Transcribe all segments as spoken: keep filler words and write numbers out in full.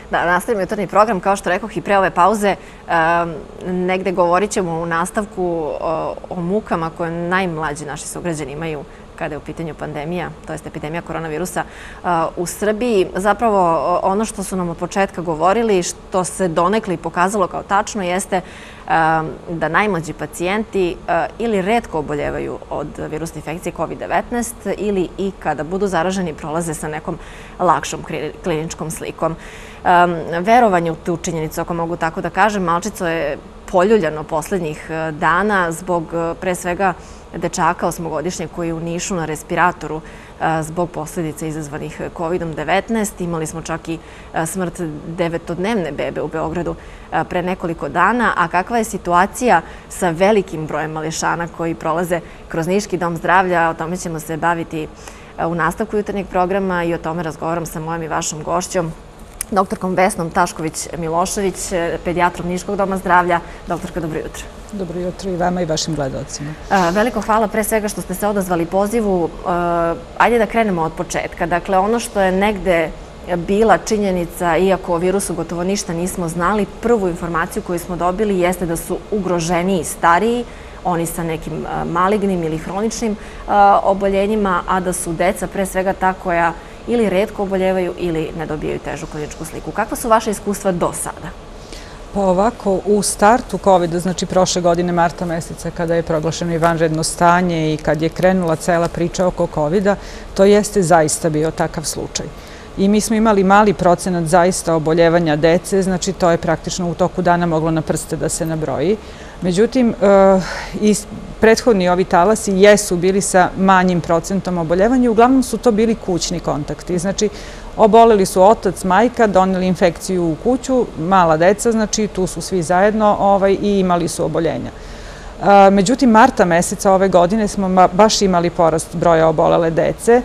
Da, nastavimo jutarnji program, kao što rekoh i pre ove pauze, negde govorit ćemo u nastavku o mukama koje najmlađi naši sugrađani imaju kada je u pitanju pandemija, to jest epidemija koronavirusa u Srbiji. Zapravo ono što su nam od početka govorili, što se donekle pokazalo kao tačno, jeste da najmlađi pacijenti ili retko oboljevaju od virusne infekcije kovid devetnaest ili i kada budu zaraženi prolaze sa nekom lakšom kliničkom slikom. Verovanje u tu činjenicu, ako mogu tako da kažem, malčico je poljuljano poslednjih dana zbog pre svega dečaka osmogodišnjeg koji je u Nišu na respiratoru zbog posledica izazvanih kovid devetnaest. Imali smo čak i smrt devetodnevne bebe u Beogradu pre nekoliko dana. A kakva je situacija sa velikim brojem mališana koji prolaze kroz Niški dom zdravlja? O tome ćemo se baviti u nastavku jutarnjeg programa i o tome razgovaram sa mojom i vašom gošćom, doktorkom Vesnom Tašković-Milošević, pedijatrom Niškog doma zdravlja. Doktorka, dobro jutro. Dobro jutro i vama i vašim gledalcima. Veliko hvala pre svega što ste se odazvali pozivu. Ajde da krenemo od početka. Dakle, ono što je negde bila činjenica, iako o virusu gotovo ništa nismo znali, prvu informaciju koju smo dobili jeste da su ugroženiji stariji, oni sa nekim malignim ili hroničnim oboljenjima, a da su deca pre svega ta koja ili retko oboljevaju ili ne dobijaju težu kliničku sliku. Kakva su vaše iskustva do sada? Pa ovako, u startu kovida, znači prošle godine marta meseca kada je proglašeno i vanredno stanje i kad je krenula cela priča oko kovida, to jeste zaista bio takav slučaj. I mi smo imali mali procenat zaista oboljevanja dece, znači to je praktično u toku dana moglo na prste da se nabroji. Međutim, i prethodni ovi talasi jesu bili sa manjim procentom oboljevanja, uglavnom su to bili kućni kontakti. Znači, oboleli su otac, majka, doneli infekciju u kuću, mala deca, znači tu su svi zajedno i imali su oboljenja. Međutim, marta meseca ove godine smo baš imali porast broja obolele dece.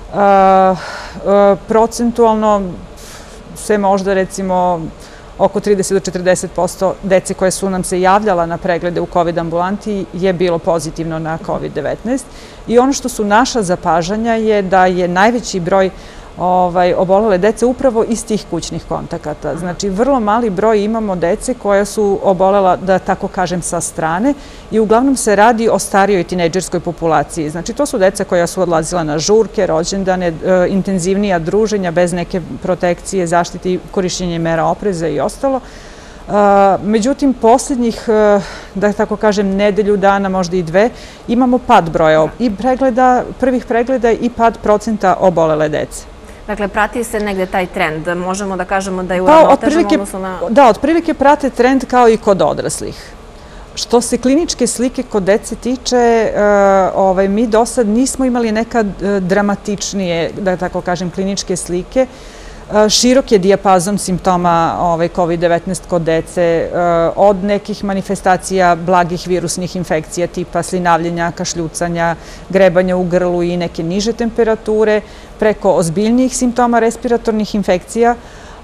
Procentualno se možda recimo oko trideset do četrdeset posto dece koje su nam se javljala na preglede u kovid ambulanti je bilo pozitivno na kovid devetnaest. I ono što su naša zapažanja je da je najveći broj obolele dece upravo iz tih kućnih kontakata. Znači, vrlo mali broj imamo dece koja su obolela, da tako kažem, sa strane i uglavnom se radi o starijoj tinejdžerskoj populaciji. Znači, to su deca koja su odlazila na žurke, rođendane, intenzivnija druženja bez neke protekcije, zaštite i korišćenje mera opreza i ostalo. Međutim, posljednjih, da tako kažem, nedelju dana, možda i dve, imamo pad broja i pregleda, prvih pregleda i pad procenta obolele dece. Dakle, prati se negde taj trend. Možemo da kažemo da je uravnotežen odnosno na... Da, otprilike prate trend kao i kod odraslih. Što se kliničke slike kod dece tiče, mi do sad nismo imali neka dramatičnije, da tako kažem, kliničke slike. Širok je dijapazon simptoma kovid devetnaest kod dece, od nekih manifestacija blagih virusnih infekcija tipa slinavljenja, kašljucanja, grebanja u grlu i neke niže temperature, preko ozbiljnijih simptoma respiratornih infekcija,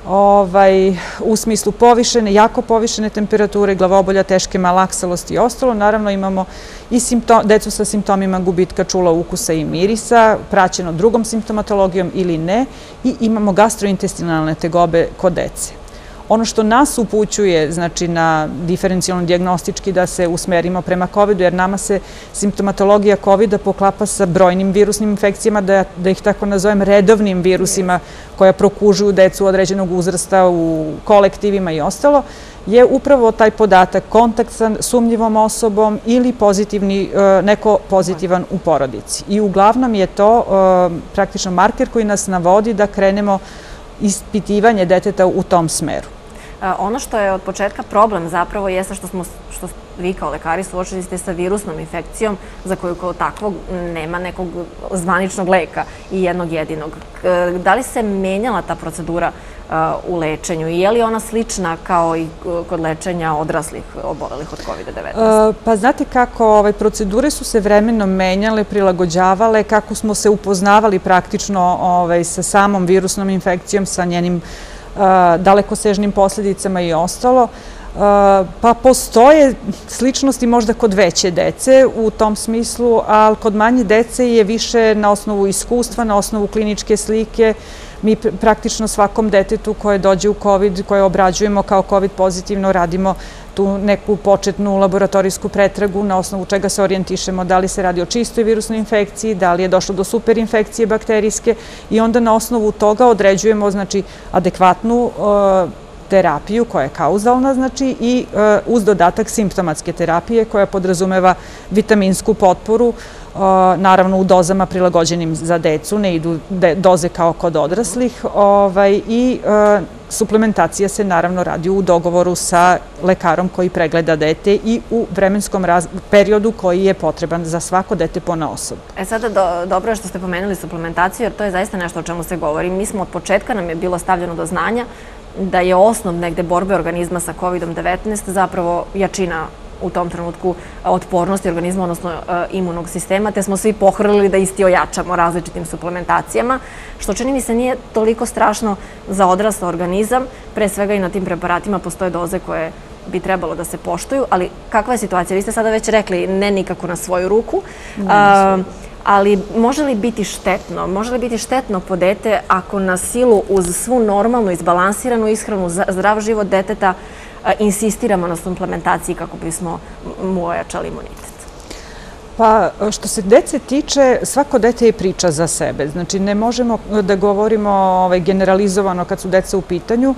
u smislu povišene, jako povišene temperature, glavobolja, teške malaksalosti i ostalo. Naravno, imamo i decu sa simptomima gubitka čula, ukusa i mirisa, praćeno drugom simptomatologijom ili ne, i imamo gastrointestinalne tegobe kod dece. Ono što nas upućuje, znači, na diferencijalno dijagnostički da se usmerimo prema kovidu, jer nama se simptomatologija kovida poklapa sa brojnim virusnim infekcijama, da ih tako nazovem redovnim virusima koja prokužuju decu određenog uzrasta u kolektivima i ostalo, je upravo taj podatak kontakt sa sumnjivom osobom ili neko pozitivan u porodici. I uglavnom je to praktično marker koji nas navodi da krenemo ispitivanje deteta u tom smeru. Ono što je od početka problem zapravo jeste što smo, što vi kao lekari suočeni ste sa virusnom infekcijom za koju kao takvog nema nekog zvaničnog leka i jednog jedinog. Da li se menjala ta procedura u lečenju i je li ona slična kao i kod lečenja odraslih obolelih od kovid devetnaest? Pa znate kako, procedure su se vremenom menjale, prilagođavale, kako smo se upoznavali praktično sa samom virusnom infekcijom, sa njenim dalekosežnim posljedicama i ostalo. Pa postoje sličnosti možda kod veće dece u tom smislu, ali kod manje dece je više na osnovu iskustva, na osnovu kliničke slike, Mi praktično svakom detetu koje dođe u COVID, koje obrađujemo kao COVID pozitivno, radimo tu neku početnu laboratorijsku pretragu na osnovu čega se orijentišemo da li se radi o čistoj virusnoj infekciji, da li je došlo do superinfekcije bakterijske i onda na osnovu toga određujemo znači adekvatnu terapiju koja je kauzalna znači i uz dodatak simptomatske terapije koja podrazumeva vitaminsku potporu, naravno u dozama prilagođenim za decu, ne idu doze kao kod odraslih i suplementacija se naravno radi u dogovoru sa lekarom koji pregleda dete i u vremenskom periodu koji je potreban za svako dete ponaosob. E sada dobro je što ste pomenuli suplementaciju jer to je zaista nešto o čemu se govori. Mi smo od početka, nam je bilo stavljeno do znanja da je osnov negde borbe organizma sa kovidom devetnaest zapravo jačina u tom trenutku otpornosti organizma, odnosno imunog sistema, te smo svi pohrlili da isti ojačamo različitim suplementacijama, što čini mi se nije toliko strašno za odrasao organizam, pre svega i na tim preparatima postoje doze koje bi trebalo da se poštuju, ali kakva je situacija? Vi ste sada već rekli ne nikako na svoju ruku, ali može li biti štetno? Može li biti štetno po dete ako na silu uz svu normalnu izbalansiranu ishranu, zdrav život deteta insistiramo na suplementaciji kako bismo mu ojačali imunitet? Pa što se dece tiče, svako dete je priča za sebe. Znači ne možemo da govorimo generalizovano kad su deca u pitanju.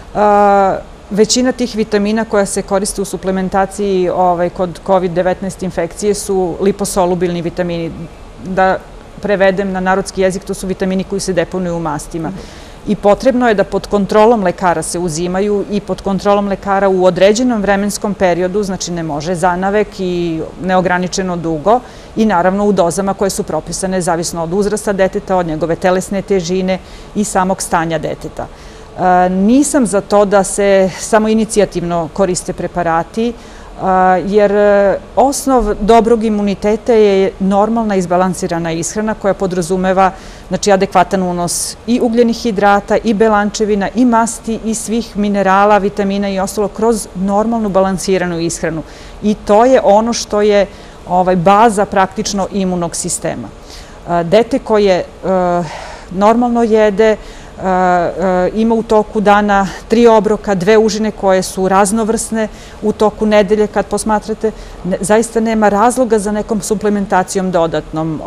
Većina tih vitamina koja se koriste u suplementaciji kod kovid devetnaest infekcije su liposolubilni vitamini. Da prevedem na narodski jezik, to su vitamini koji se deponuju u mastima. I potrebno je da pod kontrolom lekara se uzimaju i pod kontrolom lekara u određenom vremenskom periodu, znači ne može zanavek i neograničeno dugo i naravno u dozama koje su propisane zavisno od uzrasta deteta, od njegove telesne težine i samog stanja deteta. Nisam za to da se samo inicijativno koriste preparati, jer osnov dobrog imuniteta je normalna izbalansirana ishrana koja podrazumeva adekvatan unos i ugljenih hidrata, i belančevina, i masti, i svih minerala, vitamina i ostalo kroz normalnu balansiranu ishranu. I to je ono što je baza praktično imunog sistema. Dete koje normalno jede, ima u toku dana tri obroka, dve užine koje su raznovrsne u toku nedelje kad posmatrate, zaista nema razloga za nekom suplementacijom dodatnom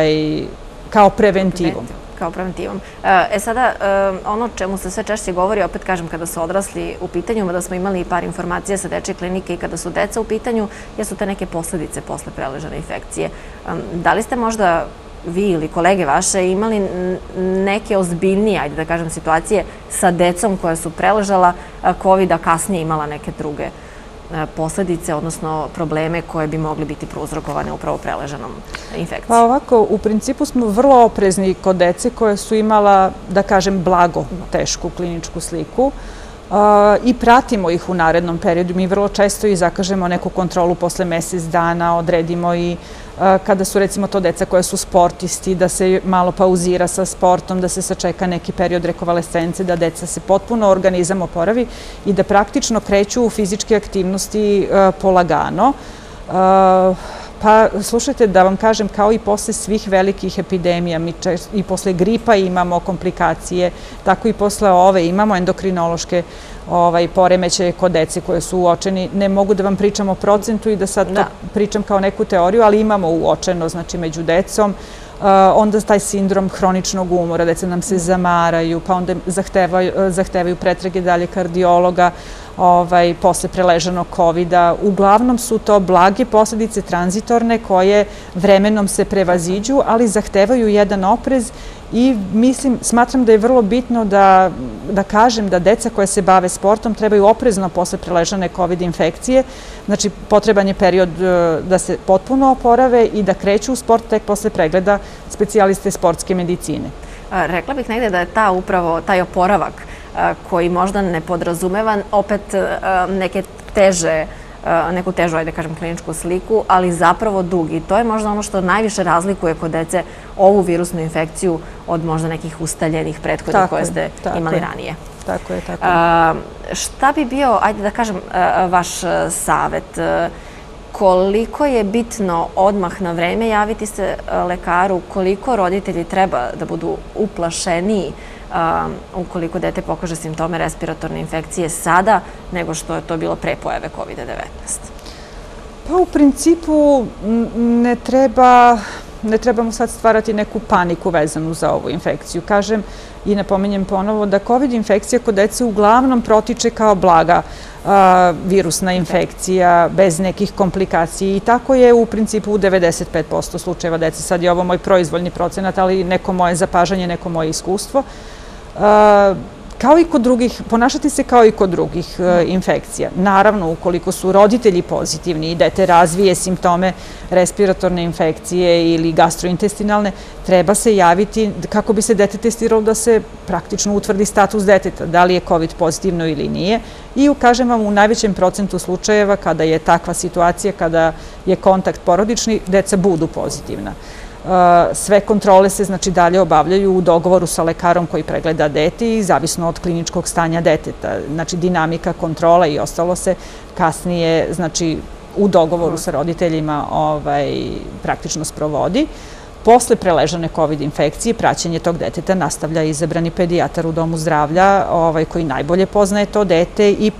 kao preventivom. Kao preventivom. E sada, ono čemu se sve češće govori, opet kažem, kada su odrasli u pitanju, mada smo imali par informacija sa dečje klinike i kada su deca u pitanju, jesu te neke posledice posle preležane infekcije. Da li ste možda vi ili kolege vaše imali neke ozbiljnije, ajde da kažem, situacije sa decom koja su preležala COVID, a kasnije imala neke druge posledice, odnosno probleme koje bi mogli biti prouzrokovane upravo preleženom infekcijom? Pa ovako, u principu smo vrlo oprezni kod dece koje su imala, da kažem, blago tešku kliničku sliku i pratimo ih u narednom periodu. Mi vrlo često i zakažemo neku kontrolu posle mesec dana, odredimo i kada su recimo to deca koja su sportisti, da se malo pauzira sa sportom, da se sačeka neki period rekonvalescence, da deca se potpuno organizam oporavi i da praktično kreću u fizičke aktivnosti polagano. Pa slušajte, da vam kažem, kao i posle svih velikih epidemija, mi i posle gripa imamo komplikacije, tako i posle ove imamo endokrinološke poremećaje kod dece koje su uočeni. Ne mogu da vam pričam o procentu i da sad to pričam kao neku teoriju, ali imamo uočeno, znači, među decom. Onda taj sindrom hroničnog umora, deca nam se zamaraju, pa onda zahtevaju pretrage dalje kardiologa posle preleženog kovida. Uglavnom su to blage posledice tranzitorne koje vremenom se prevaziđu, ali zahtevaju jedan oprez i mislim, smatram da je vrlo bitno da kažem da deca koja se bave sportom trebaju oprezno posle preležene COVID infekcije. Znači, potreban je period da se potpuno oporave i da kreću u sport tek posle pregleda specijaliste sportske medicine. Rekla bih negde da je ta upravo taj oporavak koji možda ne podrazumeva opet neke teže, neku težu, ajde kažem, kliničku sliku, ali zapravo dug. I to je možda ono što najviše razlikuje kod dece ovu virusnu infekciju od možda nekih ustaljenih prethodnih koje ste imali ranije. Tako je, tako je. Šta bi bio, ajde da kažem, vaš savet? koliko je bitno odmah na vreme javiti se lekaru, koliko roditelji treba da budu uplašeniji ukoliko dete pokaže simptome respiratorne infekcije sada nego što je to bilo pre pojave kovid devetnaest? Pa u principu ne treba, ne trebamo sad stvarati neku paniku vezanu za ovu infekciju. Kažem i napominjem ponovo da kovid infekcija kod dece uglavnom protiče kao blaga virusna infekcija, bez nekih komplikacija i tako je u principu u devedeset pet posto slučajeva dece. Sad je ovo moj proizvoljni procenat, ali neko moje zapažanje, neko moje iskustvo. Kao i kod drugih, ponašati se kao i kod drugih infekcija. Naravno, ukoliko su roditelji pozitivni i dete razvije simptome respiratorne infekcije ili gastrointestinalne, treba se javiti kako bi se dete testiralo da se praktično utvrdi status deteta, da li je kovid pozitivno ili nije. I kažem vam, u najvećem procentu slučajeva kada je takva situacija, kada je kontakt porodični, deca budu pozitivna. Sve kontrole se znači dalje obavljaju u dogovoru sa lekarom koji pregleda dete i zavisno od kliničkog stanja deteta. Znači dinamika kontrola i ostalo se kasnije znači u dogovoru sa roditeljima praktično sprovodi. Posle preležane kovid infekcije praćenje tog deteta nastavlja izabrani pedijatar u domu zdravlja koji najbolje poznaje to dete i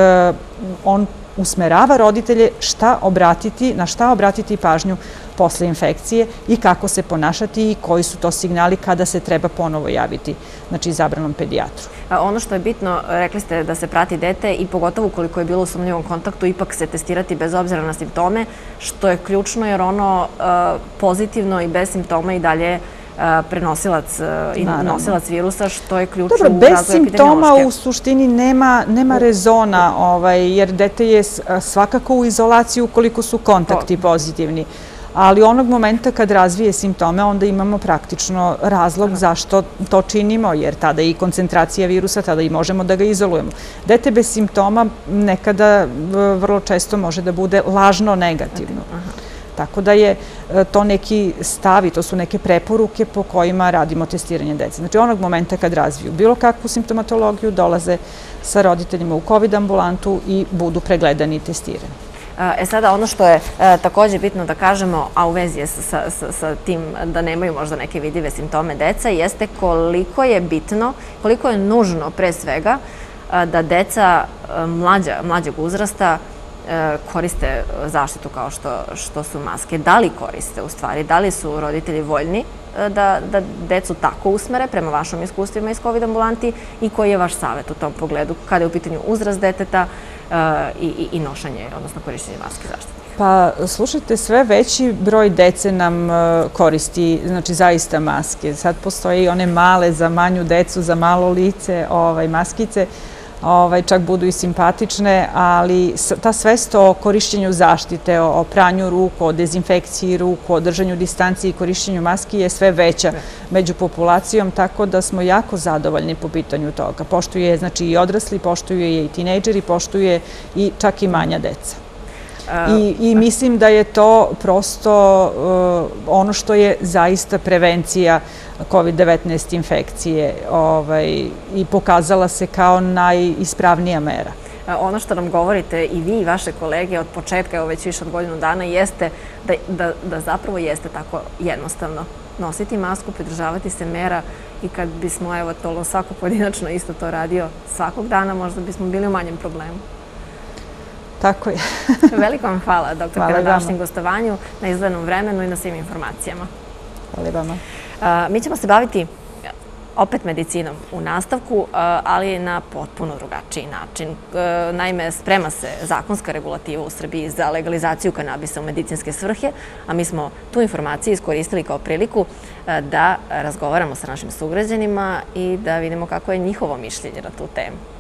on usmerava roditelje šta obratiti, na šta obratiti pažnju posle infekcije i kako se ponašati i koji su to signali kada se treba ponovo javiti, znači izabranom pedijatru. Ono što je bitno, rekli ste da se prati dete i pogotovo ukoliko je bilo u sumnjivom kontaktu, ipak se testirati bez obzira na simptome, što je ključno jer ono pozitivno i bez simptoma i dalje prenosilac i nosilac virusa, što je ključno u razvoju epidemiološke. Bez simptoma u suštini nema rezona, jer dete je svakako u izolaciji ukoliko su kontakti pozitivni. Ali onog momenta kad razvije simptome, onda imamo praktično razlog zašto to činimo, jer tada je i koncentracija virusa, tada i možemo da ga izolujemo. Dete bez simptoma nekada vrlo često može da bude lažno negativno. Tako da je to neki stav i to su neke preporuke po kojima radimo testiranje dece. Znači onog momenta kad razviju bilo kakvu simptomatologiju, dolaze sa roditeljima u kovid ambulantu i budu pregledani i testirani. E sada, ono što je također bitno da kažemo, a u vezi je sa tim da nemaju možda neke vidljive simptome deca, jeste koliko je bitno, koliko je nužno pre svega da deca mlađeg uzrasta koriste zaštitu kao što su maske. Da li koriste u stvari? Da li su roditelji voljni da decu tako usmere prema vašim iskustvima iz kovid ambulanti i koji je vaš savjet u tom pogledu kada je u pitanju uzrast deteta i nošenje, odnosno korištenje maske zaštitnih? Pa, slušajte, sve veći broj dece nam koristi, znači zaista maske. Sad postoje i one male za manju decu, za malo lice, maskice, čak budu i simpatične, ali ta svest o korišćenju zaštite, o pranju ruku, o dezinfekciji ruku, o držanju distancije i korišćenju maski je sve veća među populacijom, tako da smo jako zadovoljni po pitanju toga. Poštuje znači i odrasli, poštuje je i tinejdžeri, poštuje i čak i manja deca. I mislim da je to prosto ono što je zaista prevencija kovid devetnaest infekcije i pokazala se kao najispravnija mera. Ono što nam govorite i vi i vaše kolege od početka, evo već više od godinu dana, jeste da zapravo jeste tako jednostavno nositi masku, pridržavati se mera i kad bismo, evo, to svako pojedinačno isto to radio svakog dana, možda bismo bili u manjem problemu. Tako je. Veliko vam hvala, doktorka, na današnjem gostovanju, na izdvojenom vremenu i na svim informacijama. Hvala i vama. Mi ćemo se baviti opet medicinom u nastavku, ali na potpuno drugačiji način. Naime, sprema se zakonska regulativa u Srbiji za legalizaciju kanabisa u medicinske svrhe, a mi smo tu informaciju iskoristili kao priliku da razgovaramo sa našim sugrađanima i da vidimo kako je njihovo mišljenje na tu temu.